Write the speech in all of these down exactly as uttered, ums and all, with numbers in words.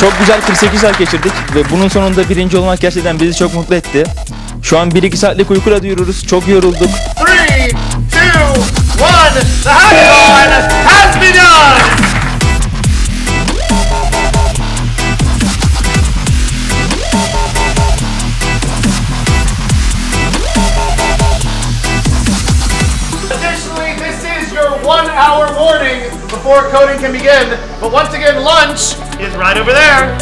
Çok güzel kırk sekiz saat geçirdik ve bunun sonunda birinci olmak gerçekten bizi çok mutlu etti. Şu an bir iki saatlik uykuyla duyuyoruz. Çok yorulduk. three, two, one, the hackathon has begun! Additionally, this is your one hour warning before coding can begin, but once again, lunch is right over there.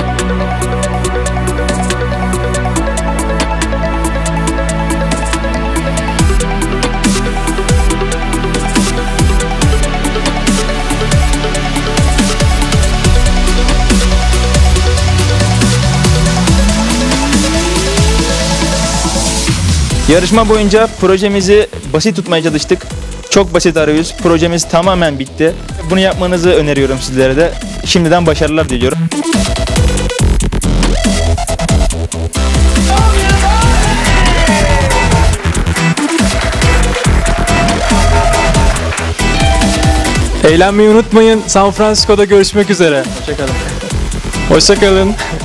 Yarışma boyunca projemizi basit tutmaya çalıştık. Çok basit arıyoruz. Projemiz tamamen bitti. Bunu yapmanızı öneriyorum sizlere de. Şimdiden başarılar diliyorum. Eğlenmeyi unutmayın. San Francisco'da görüşmek üzere. Hoşçakalın. Hoşça kalın.